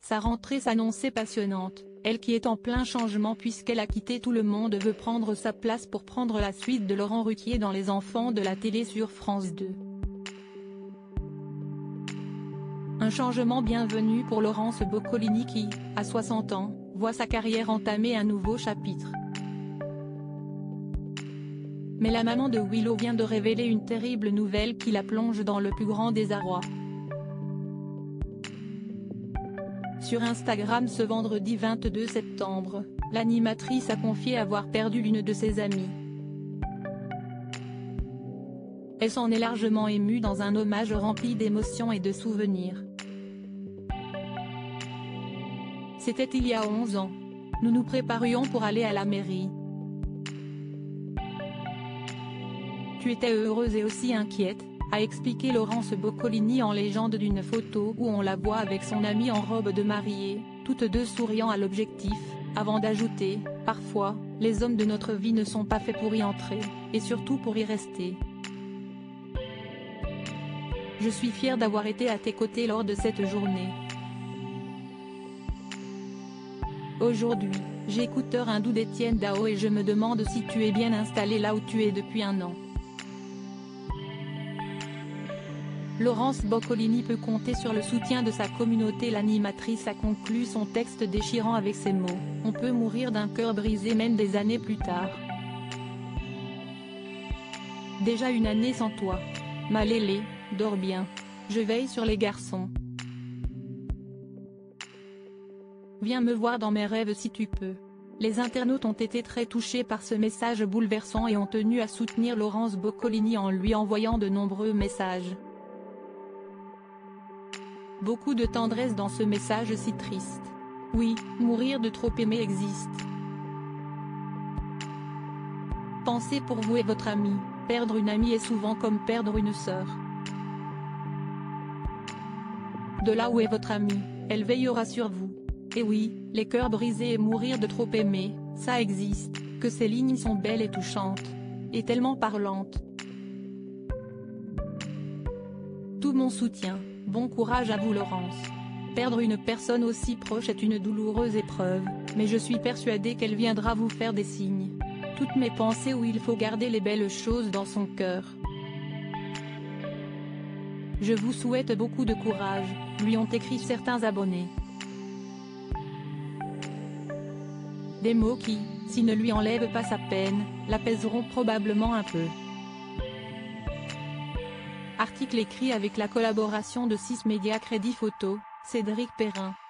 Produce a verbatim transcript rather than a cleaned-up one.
Sa rentrée s'annonçait passionnante, elle qui est en plein changement puisqu'elle a quitté Tout le monde veut prendre sa place pour prendre la suite de Laurent Ruquier dans Les Enfants de la télé sur France deux. Un changement bienvenu pour Laurence Boccolini qui, à soixante ans, voit sa carrière entamer un nouveau chapitre. Mais la maman de Willow vient de révéler une terrible nouvelle qui la plonge dans le plus grand désarroi. Sur Instagram ce vendredi vingt-deux septembre, l'animatrice a confié avoir perdu l'une de ses amies. Elle s'en est largement émue dans un hommage rempli d'émotions et de souvenirs. C'était il y a onze ans. Nous nous préparions pour aller à la mairie. Tu étais heureuse et aussi inquiète, a expliqué Laurence Boccolini en légende d'une photo où on la voit avec son amie en robe de mariée, toutes deux souriant à l'objectif, avant d'ajouter « Parfois, les hommes de notre vie ne sont pas faits pour y entrer, et surtout pour y rester. Je suis fière d'avoir été à tes côtés lors de cette journée. Aujourd'hui, j'écoute Rindoux d'Étienne Dao et je me demande si tu es bien installé là où tu es depuis un an. » Laurence Boccolini peut compter sur le soutien de sa communauté. L'animatrice a conclu son texte déchirant avec ces mots « On peut mourir d'un cœur brisé même des années plus tard. Déjà une année sans toi. Ma Lélé, dors bien. Je veille sur les garçons. Viens me voir dans mes rêves si tu peux. » Les internautes ont été très touchés par ce message bouleversant et ont tenu à soutenir Laurence Boccolini en lui envoyant de nombreux messages. Beaucoup de tendresse dans ce message si triste. Oui, mourir de trop aimer existe. Pensez pour vous et votre ami, perdre une amie est souvent comme perdre une sœur. De là où est votre amie, elle veillera sur vous. Et oui, les cœurs brisés et mourir de trop aimer, ça existe, que ces lignes sont belles et touchantes. Et tellement parlantes. Tout mon soutien, bon courage à vous Laurence. Perdre une personne aussi proche est une douloureuse épreuve, mais je suis persuadée qu'elle viendra vous faire des signes. Toutes mes pensées où il faut garder les belles choses dans son cœur. Je vous souhaite beaucoup de courage, lui ont écrit certains abonnés. Des mots qui, s'ils ne lui enlèvent pas sa peine, l'apaiseront probablement un peu. Article écrit avec la collaboration de six médias Crédit Photo, Cédric Perrin.